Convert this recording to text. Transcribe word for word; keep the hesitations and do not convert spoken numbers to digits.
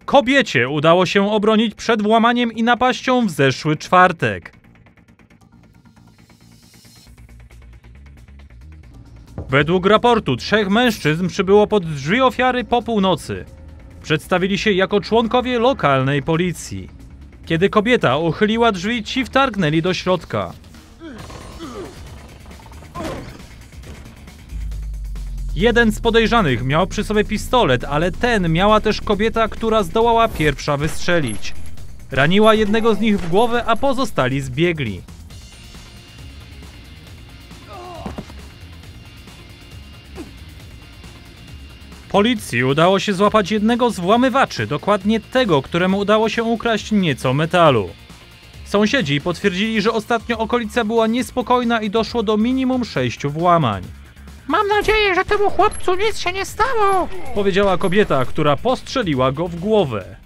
Kobiecie udało się obronić przed włamaniem i napaścią w zeszły czwartek. Według raportu trzech mężczyzn przybyło pod drzwi ofiary po północy. Przedstawili się jako członkowie lokalnej policji. Kiedy kobieta uchyliła drzwi, ci wtargnęli do środka. Jeden z podejrzanych miał przy sobie pistolet, ale ten miała też kobieta, która zdołała pierwsza wystrzelić. Raniła jednego z nich w głowę, a pozostali zbiegli. Policji udało się złapać jednego z włamywaczy, dokładnie tego, któremu udało się ukraść nieco metalu. Sąsiedzi potwierdzili, że ostatnio okolica była niespokojna i doszło do minimum sześciu włamań. Mam nadzieję, że temu chłopcu nic się nie stało, powiedziała kobieta, która postrzeliła go w głowę.